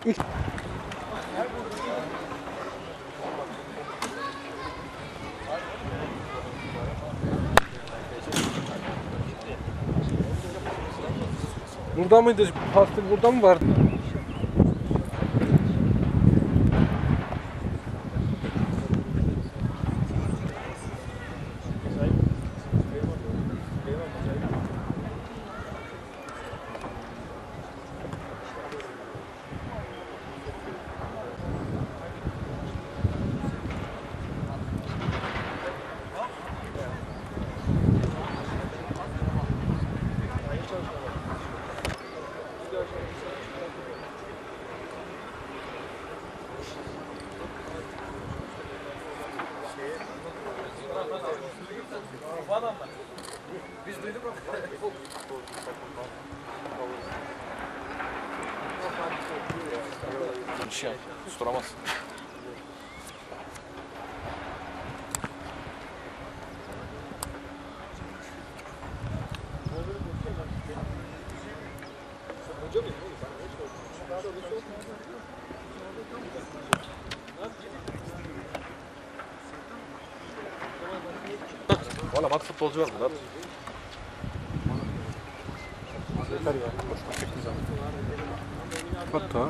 Burada mıydı? Pastır burada mı vardı? Biz duyduk mu? Bir şey yap, tuturamaz. Valla bak futbolcu var burada. Yeter ya. Boşuna çektiği zaman. Hatta.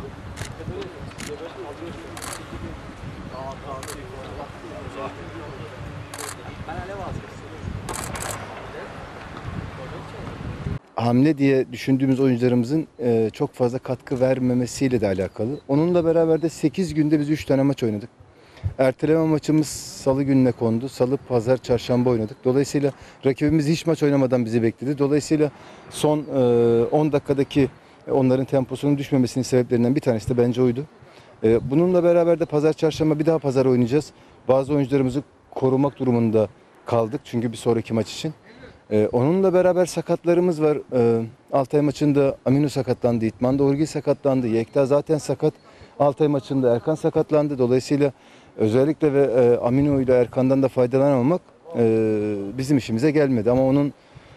Hamle diye düşündüğümüz oyuncularımızın çok fazla katkı vermemesiyle de alakalı. Onunla beraber de 8 günde biz 3 tane maç oynadık. Erteleme maçımız salı gününe kondu. Salı, pazar, çarşamba oynadık. Dolayısıyla rakibimiz hiç maç oynamadan bizi bekledi. Dolayısıyla son 10 dakikadaki onların temposunun düşmemesinin sebeplerinden bir tanesi de bence oydu. Bununla beraber de pazar, çarşamba bir daha pazar oynayacağız. Bazı oyuncularımızı korumak durumunda kaldık çünkü bir sonraki maç için. Onunla beraber sakatlarımız var. Altay maçında Aminu sakatlandı, İtman Doğrugil sakatlandı, Yekta zaten sakat. Altay maçında Erkan sakatlandı. Dolayısıyla özellikle ve Aminu ile Erkan'dan da faydalanamamak bizim işimize gelmedi. Ama onun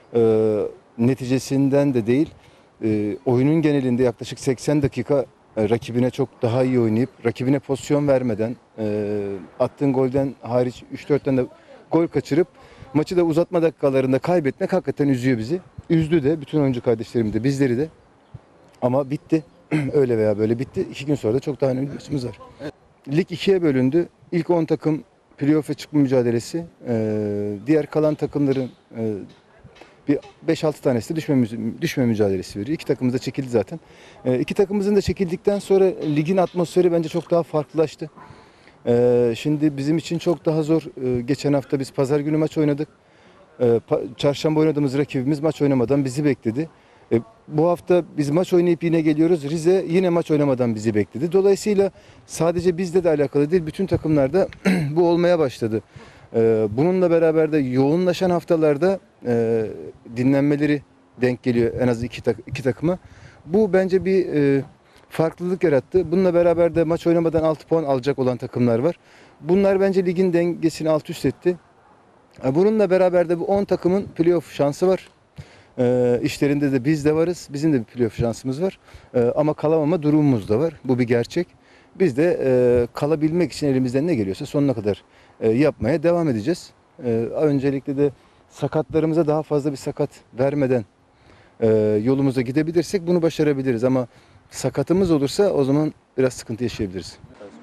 neticesinden de değil, oyunun genelinde yaklaşık 80 dakika rakibine çok daha iyi oynayıp, rakibine pozisyon vermeden, attığın golden hariç 3-4 tane de gol kaçırıp, maçı da uzatma dakikalarında kaybetmek hakikaten üzüyor bizi. Üzdü de bütün oyuncu kardeşlerimi de bizleri de. Ama bitti. Öyle veya böyle bitti. 2 gün sonra da çok daha önemli bir maçımız var. Lig 2'ye bölündü. İlk 10 takım playoff'a çıkma mücadelesi. Diğer kalan takımların bir 5-6 tanesi de düşme mücadelesi veriyor. 2 takımımız da çekildi zaten. 2 takımımızın da çekildikten sonra ligin atmosferi bence çok daha farklılaştı. Şimdi bizim için çok daha zor. Geçen hafta biz pazar günü maç oynadık. Çarşamba oynadığımız rakibimiz maç oynamadan bizi bekledi. Bu hafta biz maç oynayıp yine geliyoruz. Rize yine maç oynamadan bizi bekledi. Dolayısıyla sadece bizle de alakalı değil, bütün takımlarda bu olmaya başladı. Bununla beraber de yoğunlaşan haftalarda dinlenmeleri denk geliyor en az iki takıma. Bu bence bir farklılık yarattı. Bununla beraber de maç oynamadan 6 puan alacak olan takımlar var. Bunlar bence ligin dengesini alt üst etti. Bununla beraber de bu 10 takımın playoff şansı var. İşlerinde de biz de varız. Bizim de bir playoff şansımız var. Ama kalamama durumumuz da var. Bu bir gerçek. Biz de kalabilmek için elimizden ne geliyorsa sonuna kadar yapmaya devam edeceğiz. Öncelikle de sakatlarımıza daha fazla bir sakat vermeden yolumuza gidebilirsek bunu başarabiliriz. Ama sakatımız olursa o zaman biraz sıkıntı yaşayabiliriz.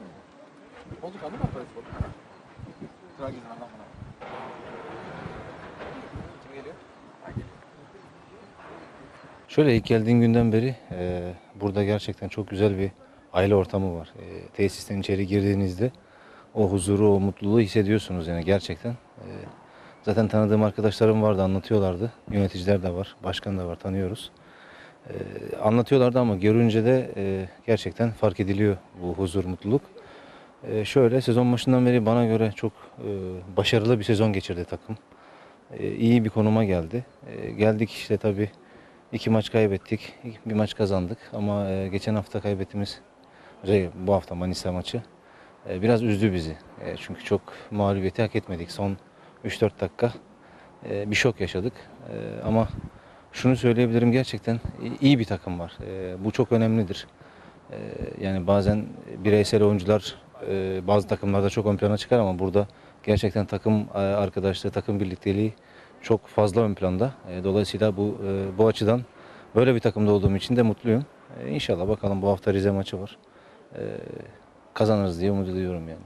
Şöyle ilk geldiğin günden beri burada gerçekten çok güzel bir aile ortamı var. Tesisten içeri girdiğinizde o huzuru, o mutluluğu hissediyorsunuz yani gerçekten. Zaten tanıdığım arkadaşlarım vardı, anlatıyorlardı. Yöneticiler de var, başkan da var, tanıyoruz. Anlatıyorlardı ama görünce de gerçekten fark ediliyor bu huzur, mutluluk. Şöyle sezon başından beri bana göre çok başarılı bir sezon geçirdi takım. İyi bir konuma geldi. Geldik işte tabii 2 maç kaybettik, bir maç kazandık ama geçen hafta kaybettiğimiz, bu hafta Manisa maçı biraz üzdü bizi. Çünkü çok mağlubiyeti hak etmedik. Son 3-4 dakika bir şok yaşadık. Ama şunu söyleyebilirim, gerçekten iyi bir takım var. Bu çok önemlidir. Yani bazen bireysel oyuncular bazı takımlarda çok ön plana çıkar ama burada gerçekten takım arkadaşlığı, takım birlikteliği çok fazla ön planda. Dolayısıyla bu açıdan böyle bir takımda olduğum için de mutluyum. İnşallah bakalım, bu hafta Rize maçı var. Kazanırız diye umut ediyorum yani.